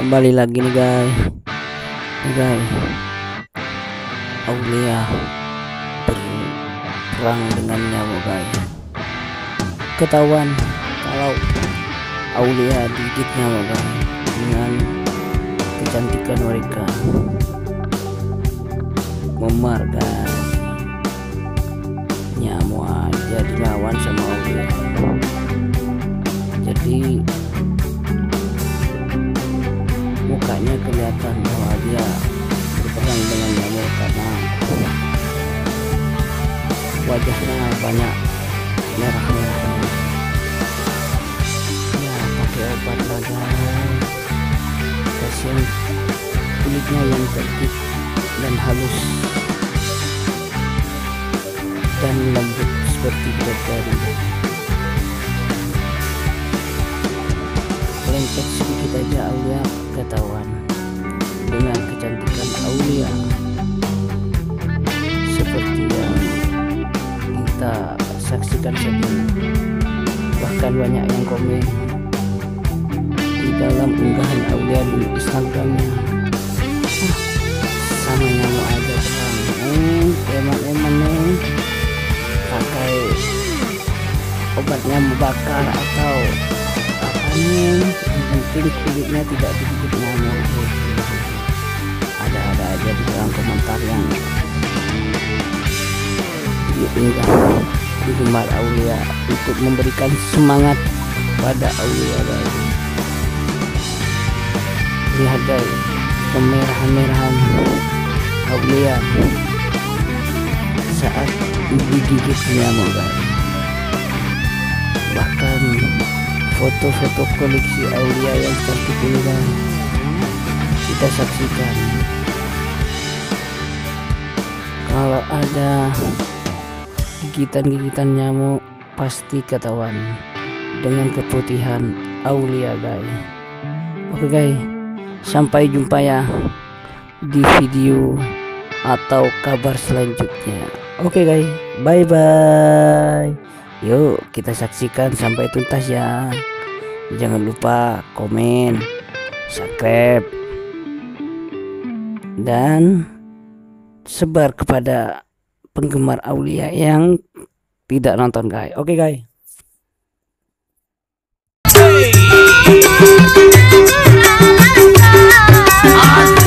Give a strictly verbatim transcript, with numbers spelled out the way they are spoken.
kembali lagi nih guys. Nih guys, Aulia berperang dengan nyamuk guys. Ketahuan kalau Aulia digigit nyamuk guys dengan kecantikan mereka. Memar guys, nyamuk aja dilawan sama Aulia. Jadi mukanya kelihatan bahwa dia berperang dengan nyamuk karena wajahnya banyak merah-merahnya. Ya pakai obat lagi, kasihan kulitnya yang tertib dan halus dan lembut seperti bidadari. Lengket sedikit aja Aulia ketahuan dengan kecantikan Aulia seperti yang kita saksikan saja. Bahkan banyak yang komen di dalam unggahan Aulia di Instagramnya, ah, sama nyamuk aja bang, eh, emang-emang nih pakai obat nyamuk bakar atau apanya, yang penting kulitnya tidak digigit nyamuk. Ada-ada aja di dalam komentar yang diunggah penggemar Aulia untuk memberikan semangat pada Aulia guys. Lihat guys, kemerahan-merahan Aulia saat digigit nyamuk guys. Bahkan foto-foto koleksi Aulia yang cantik ini kan kita saksikan. Kalau ada gigitan-gigitan nyamuk pasti ketahuan dengan keputihan Aulia guys. Oke guys, sampai jumpa ya di video atau kabar selanjutnya. Oke guys, bye bye. Yuk kita saksikan sampai tuntas ya. Jangan lupa komen, subscribe, dan sebar kepada penggemar Aulia yang tidak nonton guys. Oke guys. Hey.